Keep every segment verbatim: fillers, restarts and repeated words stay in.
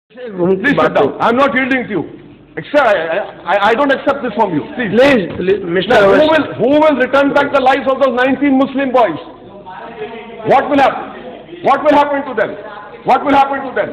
Please sit down. I am not yielding to you. Accept, I, I, I don't accept this from you. Please, please, please Mister Now, who will who will return back the lives of those nineteen Muslim boys? What will happen? What will happen to them? What will happen to them?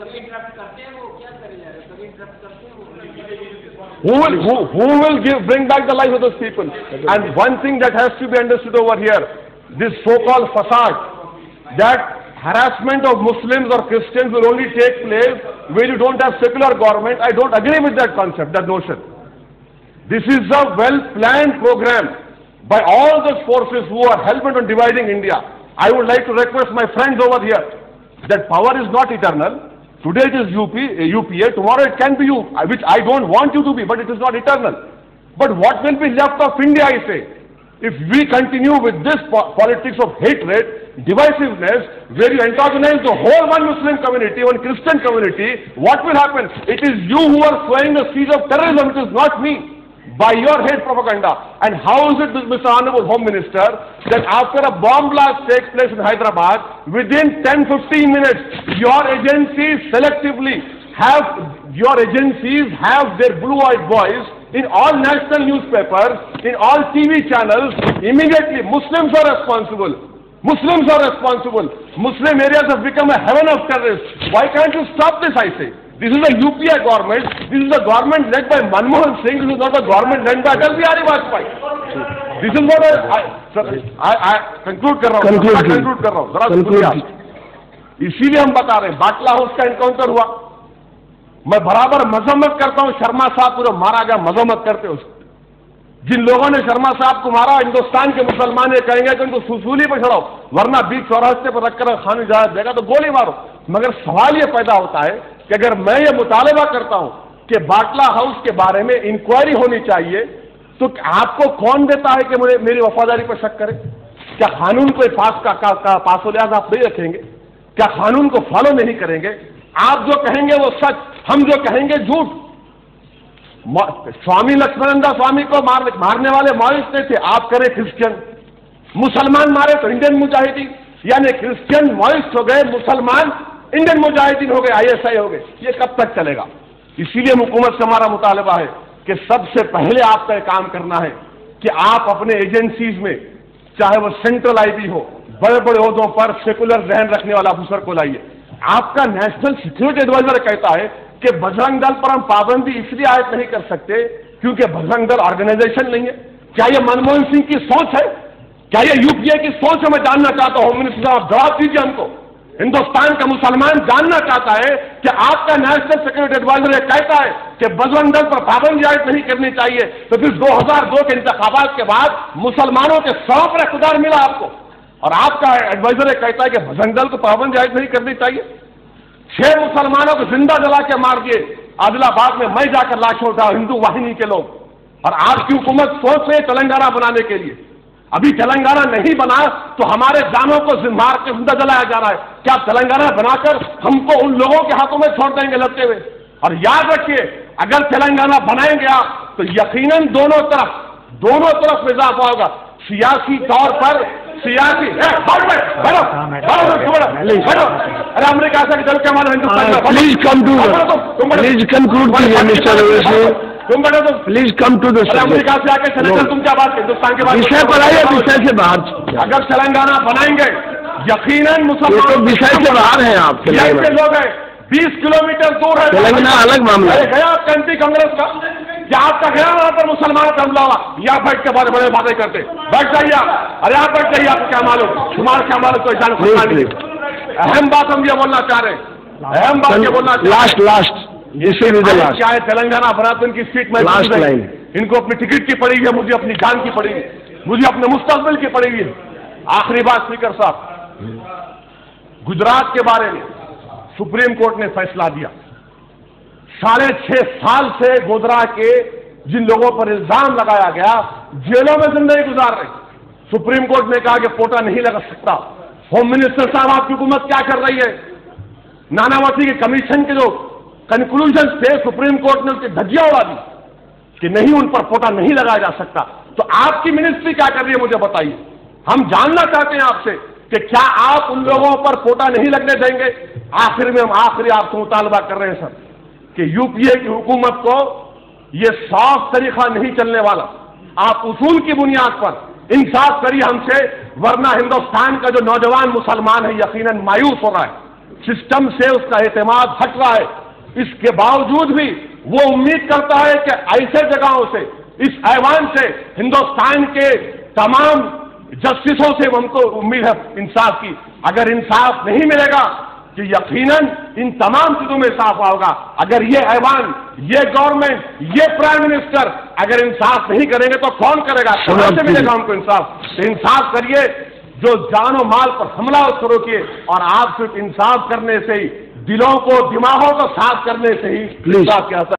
Who will who, who will give bring back the lives of those people? And one thing that has to be understood over here, this so-called facade, that harassment of Muslims or Christians will only take place where you don't have secular government. I don't agree with that concept, that notion. This is a well-planned program by all those forces who are hell-bent on dividing India. I would like to request my friends over here that power is not eternal. Today it is U P, U P A, tomorrow it can be you, which I don't want you to be, but it is not eternal. But what will be left of India, I say, if we continue with this po politics of hatred, divisiveness, where you antagonize the whole one Muslim community, one Christian community, what will happen? It is you who are sowing the seeds of terrorism, it is not me, by your hate propaganda. And how is it, Mister Honorable Home Minister, that after a bomb blast takes place in Hyderabad, within ten to fifteen minutes, your agencies selectively have, your agencies have their blue-eyed boys in all national newspapers, in all T V channels, immediately Muslims are responsible. Muslims are responsible. Muslim areas have become a heaven of terrorists. Why can't you stop this, I say? This is a U P A government. This is a government led by Manmohan Singh. This is not a government led by Atal Bihari Vajpayee. This is what I, I, sir, I, I conclude कर रहा हूँ. Conclude, conclude कर रहा हूँ. जरा सुनिए. इसीलिए हम बता रहे हैं, बाटला हाउस का एनकाउंटर हुआ. मैं बराबर मजम्मत करता हूं शर्मा साहब को जो मारा गया, मजम्मत करते उसको. जिन लोगों ने शर्मा साहब को मारा, हिंदुस्तान के मुसलमान ये कहेंगे कि उनको सूसूली पर चढ़ाओ, वरना बीच चौरास्ते पर रखकर खान इजाजत देगा तो गोली मारो. मगर सवाल ये पैदा होता है कि अगर मैं ये मुतालबा करता हूं कि बाटला हाउस के बारे में इंक्वायरी होनी चाहिए, तो आपको कौन देता है कि मुझे मेरी वफादारी पर शक करे? क्या कानून को पास का, का, का पासो लिहाज आप नहीं रखेंगे? क्या कानून को फॉलो नहीं करेंगे? आप जो कहेंगे वो सच, हम जो कहेंगे झूठ. स्वामी लक्ष्मणानंद स्वामी को मार, मारने वाले माओइस्ट थे, आप करें क्रिश्चियन. मुसलमान मारे तो इंडियन मुजाहिदीन, यानी क्रिश्चियन माओइस्ट हो गए, मुसलमान इंडियन मुजाहिदीन हो गए, आई एस आई हो गए. ये कब तक चलेगा? इसीलिए हुकूमत से हमारा मुतालबा है कि सबसे पहले आपका एक काम करना है कि आप अपने एजेंसीज में, चाहे वो सेंट्रल आई बी हो, बड़े बड़े ओहदों पर सेकुलर जहन रखने वाला अफसर को लाइए. आपका नेशनल सिक्योरिटी एडवाइजर कहता है कि बजरंग दल पर हम पाबंदी इसलिए आयद नहीं कर सकते क्योंकि बजरंग दल ऑर्गेनाइजेशन नहीं है. क्या यह मनमोहन सिंह की सोच है? क्या यह यूपीए की सोच है? मैं जानना चाहता हूं. होम मिनिस्टर साहब जवाब दीजिए हमको. हिंदुस्तान का मुसलमान जानना चाहता है कि आपका नेशनल सिक्योरिटी एडवाइजर यह कहता है कि बजरंग दल पर पाबंदी आयद नहीं करनी चाहिए, तो फिर दो हजार दो के इंतखाबात के बाद मुसलमानों के सौ पर इख्तियार मिला आपको, और आपका एडवाइजर कहता है कि बजरंग दल को पाबंदी आयद नहीं करनी चाहिए. छह मुसलमानों को जिंदा जला के मार दिए आदिलाबाद में, मैं जाकर लाशों उठा, हिंदू वाहिनी के लोग. और आपकी हुकूमत सोच रही है तेलंगाना बनाने के लिए. अभी तेलंगाना नहीं बना तो हमारे जानों को मार के जिंदा जलाया जा रहा है. क्या तेलंगाना बनाकर हमको उन लोगों के हाथों में छोड़ देंगे लड़ते हुए? और याद रखिए, अगर तेलंगाना बनाएंगे आप तो यकीनन दोनों तरफ दोनों तरफ में इजाफा होगा. सियासी तौर पर सियासी अरे अमेरिका से चल के हमारे Hindustan, please come to please conclude कीजिए मिस्टर ओवैसी. तुम बैठो तो please come to the subject. America से आके सेनेटर तुम क्या बात करते? हिंदुस्तान के बारे में विषय पर आइए, विषय से बाहर. अगर तेलंगाना बनाएंगे यकीनन मुसलमान तो विषय से बाहर हैं आप. के लोग हैं, बीस किलोमीटर दूर है तेलंगाना, अलग मामला है. गया आप एंटी कांग्रेस का, क्या आपका गया वहां पर मुसलमान का हमला हुआ? यहाँ बैठ के बड़े बड़े बातें करते, बैठ जाइए आप. अरे आप बैठ जाइए, आपको क्या मालूम, तुम्हारा क्या मालूम? कोई जान सकता. अहम बात हम ये बोलना चाह रहे हैं, अहम बात ये बोलना. लास्ट लास्ट जिससे भी लास्ट क्या है, तेलंगाना बना तो इनकी सीट में लास्ट लाइन. इनको अपनी टिकट की पड़ी हुई है, मुझे अपनी जान की पड़ी हुई है, मुझे अपने मुस्तकबिल की पड़ी हुई है. आखिरी बात स्पीकर साहब, गुजरात के बारे में सुप्रीम कोर्ट ने फैसला दिया. साढ़े छह साल से गोधरा के जिन लोगों पर इल्जाम लगाया गया जेलों में जिंदगी गुजार रहे. सुप्रीम कोर्ट ने कहा कि पोटा नहीं लगा सकता. होम मिनिस्टर साहब, आपकी हुकूमत क्या कर रही है? नानावती के कमीशन के जो कंक्लूजन थे, सुप्रीम कोर्ट ने उसकी धज्जियां उड़ा दी कि नहीं, उन पर पोटा नहीं लगाया जा सकता. तो आपकी मिनिस्ट्री क्या कर रही है, मुझे बताइए. हम जानना चाहते हैं आपसे कि क्या आप उन लोगों पर पोटा नहीं लगने देंगे आखिर में हम आखिरी आपसे मुतालबा कर रहे हैं सर कि यूपीए की हुकूमत को ये सॉफ्ट तरीका नहीं चलने वाला। आप उसूल की बुनियाद पर इंसाफ करिए हमसे, वरना हिंदुस्तान का जो नौजवान मुसलमान है यकीनन मायूस हो रहा है, सिस्टम से उसका एतमाद हट रहा है। इसके बावजूद भी वो उम्मीद करता है कि ऐसे जगहों से, इस ऐवान से, हिंदुस्तान के तमाम जस्टिसों से हमको उम्मीद है इंसाफ की। अगर इंसाफ नहीं मिलेगा कि यकीनन इन तमाम चीजों में साफ होगा। अगर ये ऐवान, ये गवर्नमेंट, ये प्राइम मिनिस्टर अगर इंसाफ नहीं करेंगे तो कौन करेगा? कहां से मिलेगा हमको इंसाफ? तो इंसाफ करिए, जो जानो माल पर हमला उसको रोकिए, और आप सिर्फ इंसाफ करने से ही, दिलों को, दिमागों को साफ करने से ही इंसाफ क्या